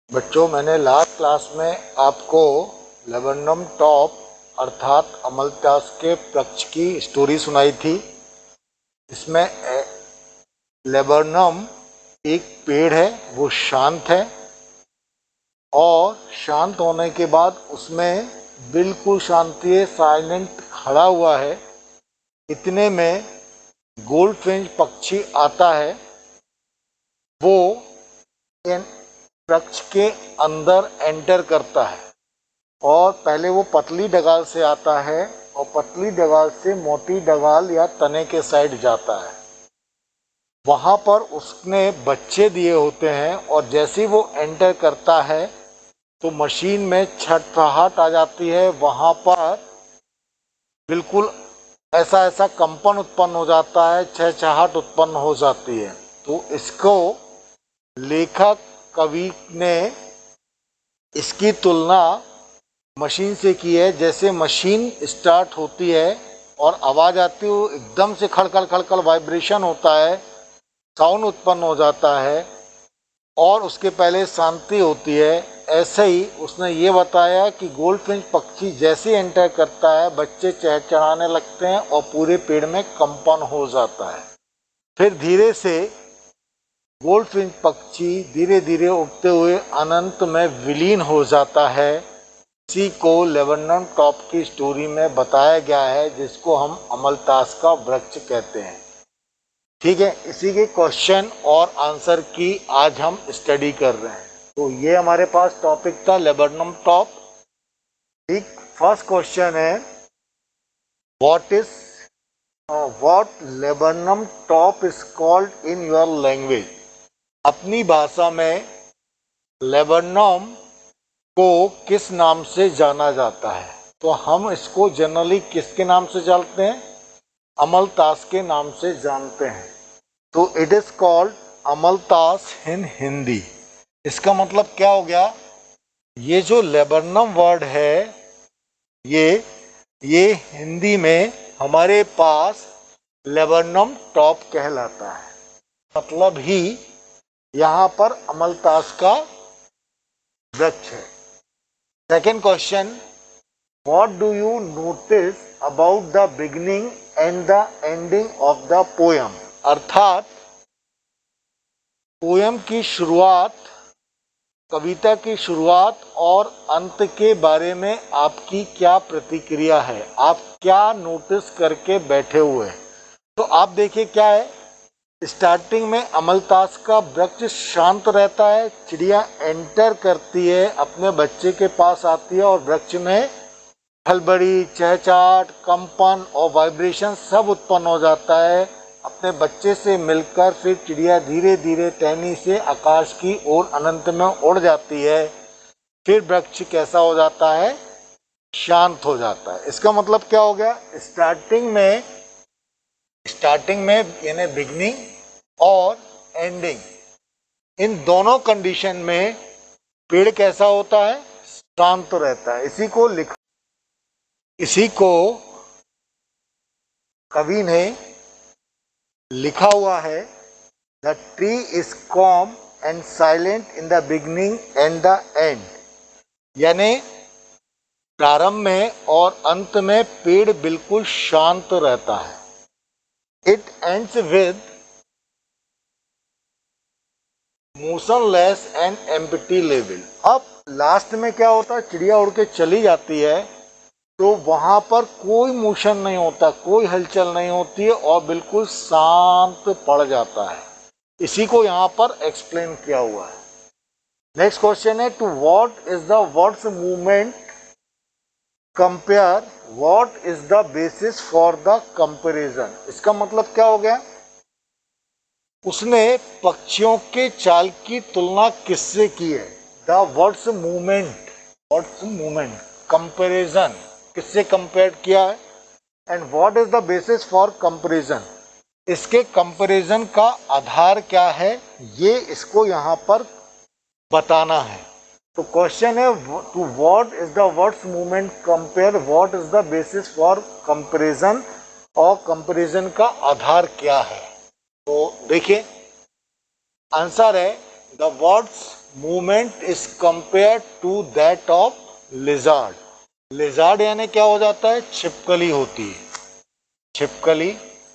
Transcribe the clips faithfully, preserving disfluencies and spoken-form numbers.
बच्चों, मैंने last class में आपको लेबरनम टॉप अर्थात अमलतास के वृक्ष की स्टोरी सुनाई थी। इसमें लेबरनम एक पेड़ है, वो शांत है और शांत होने के बाद उसमें बिल्कुल शांति है, साइलेंट खड़ा हुआ है। इतने में गोल्डफिंच पक्षी आता है। वो वृक्ष के अंदर एंटर करता है और पहले वो पतली डगाल से आता है और पतली डगाल से मोटी डगाल या तने के साइड जाता है। वहाँ पर उसने बच्चे दिए होते हैं और जैसे ही वो एंटर करता है तो मशीन में छटपटाहट आ जाती है। वहाँ पर बिल्कुल ऐसा ऐसा कंपन उत्पन्न हो जाता है, छहछाहट उत्पन्न हो जाती है। तो इसको लेखक कवि ने इसकी तुलना मशीन से की है। जैसे मशीन स्टार्ट होती है और आवाज़ आती है, वो एकदम से खड़खड़ खड़खड़ वाइब्रेशन होता है, साउंड उत्पन्न हो जाता है और उसके पहले शांति होती है। ऐसे ही उसने ये बताया कि गोल्डफिंच पक्षी जैसे एंटर करता है, बच्चे चहचहाने लगते हैं और पूरे पेड़ में कंपन हो जाता है। फिर धीरे से गोल्डफिंच पक्षी धीरे धीरे उड़ते हुए अनंत में विलीन हो जाता है। इसी को लेबरनम टॉप की स्टोरी में बताया गया है, जिसको हम अमलतास का वृक्ष कहते हैं। ठीक है, इसी के क्वेश्चन और आंसर की आज हम स्टडी कर रहे हैं। तो ये हमारे पास टॉपिक था लेबरनम टॉप। ठीक, फर्स्ट क्वेश्चन है what is what laburnum top is called in your language. अपनी भाषा में लेबरनम को किस नाम से जाना जाता है? तो हम इसको जनरली किसके नाम से जानते हैं? अमलतास के नाम से जानते हैं। तो it is called amaltas in Hindi. इसका मतलब क्या हो गया? ये जो लेबरनम वर्ड है ये ये हिंदी में हमारे पास लेबरनम टॉप कहलाता है। मतलब ही यहाँ पर अमलतास का वृक्ष है। Second question, what do you notice about the beginning and the ending of the poem. अर्थात पोयम की शुरुआत, कविता की शुरुआत और अंत के बारे में आपकी क्या प्रतिक्रिया है? आप क्या नोटिस करके बैठे हुए हैं? तो आप देखिए क्या है, स्टार्टिंग में अमलतास का वृक्ष शांत रहता है। चिड़िया एंटर करती है, अपने बच्चे के पास आती है और वृक्ष में हलबड़ी, चहचहाट, कंपन और वाइब्रेशन सब उत्पन्न हो जाता है। अपने बच्चे से मिलकर फिर चिड़िया धीरे धीरे टहनी से आकाश की ओर अनंत में उड़ जाती है। फिर वृक्ष कैसा हो जाता है? शांत हो जाता है। इसका मतलब क्या हो गया? स्टार्टिंग में स्टार्टिंग में यानी बिगनिंग और एंडिंग, इन दोनों कंडीशन में पेड़ कैसा होता है? शांत रहता है। इसी को लिख इसी को कवि ने लिखा हुआ है, the tree is calm and silent in the beginning and the end. यानी प्रारंभ में और अंत में पेड़ बिल्कुल शांत रहता है। It ends with motionless and empty level. अब लास्ट में क्या होता है? चिड़िया उड़ के चली जाती है तो वहां पर कोई मोशन नहीं होता, कोई हलचल नहीं होती है और बिल्कुल शांत पड़ जाता है। इसी को यहाँ पर एक्सप्लेन किया हुआ है। नेक्स्ट क्वेश्चन है, to what is the words movement compare what is the basis for the comparison. इसका मतलब क्या हो गया? उसने पक्षियों के चाल की तुलना किससे की है? The words movement words movement comparison किससे कंपेयर किया है? And what is the basis for comparison. इसके कंपैरिजन का आधार क्या है, ये इसको यहाँ पर बताना है। तो क्वेश्चन है, to what is the words movement compare what is the basis for comparison, और कंपैरिजन का आधार क्या है? तो देखिए आंसर है, the words movement is compare to that of lizard. Lizard यानी क्या हो जाता है, छिपकली होती है, छिपकली,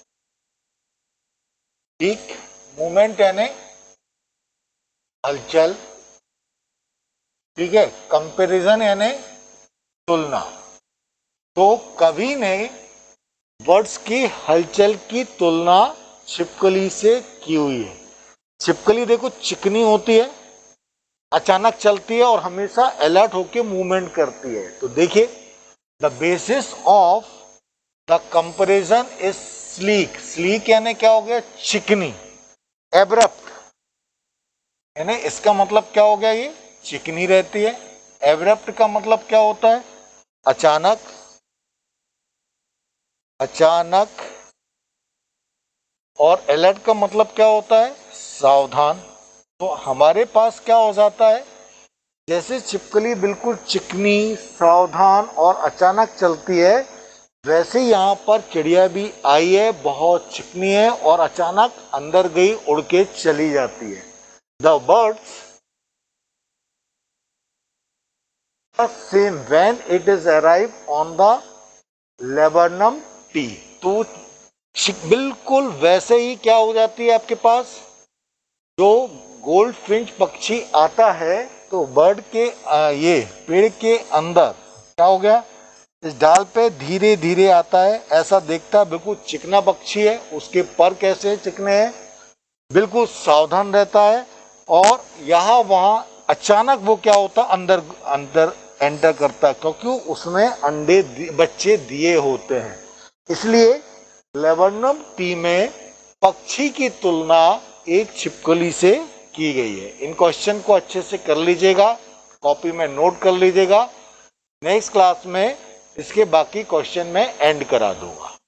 ठीक। मूवमेंट यानी हलचल, ठीक है। कंपैरिजन यानी तुलना। तो कवि ने बर्ड्स की हलचल की तुलना छिपकली से की हुई है। छिपकली देखो चिकनी होती है, अचानक चलती है और हमेशा अलर्ट होकर मूवमेंट करती है। तो देखिए, the basis of the comparison is sleek. Sleek यानी क्या हो गया, चिकनी। एब्रप्ट यानी इसका मतलब क्या हो गया, ये चिकनी रहती है। एब्रप्ट का मतलब क्या होता है, अचानक, अचानक। और अलर्ट का मतलब क्या होता है, सावधान। तो हमारे पास क्या हो जाता है, जैसे छिपकली बिल्कुल चिकनी, सावधान और अचानक चलती है, वैसे यहाँ पर चिड़िया भी आई है, बहुत चिकनी है और अचानक अंदर गई, उड़ के चली जाती है। The birds same when it is arrive on the laburnum tea. तो बिल्कुल वैसे ही क्या हो जाती है आपके पास, जो गोल्ड फिंच पक्षी आता है तो बर्ड के आ, ये पेड़ के अंदर क्या हो गया, इस डाल पे धीरे धीरे आता है, ऐसा देखता है बिल्कुल चिकना पक्षी है, उसके पर कैसे चिकने हैं, बिल्कुल सावधान रहता है। और यहाँ वहाँ अचानक वो क्या होता है, अंदर अंदर एंटर करता है, क्योंकि उसने अंडे बच्चे दिए होते हैं। इसलिए लेबरनम टी में पक्षी की तुलना एक छिपकली से की गई है। इन क्वेश्चन को अच्छे से कर लीजिएगा, कॉपी में नोट कर लीजिएगा। नेक्स्ट क्लास में इसके बाकी क्वेश्चन में एंड करा दूंगा।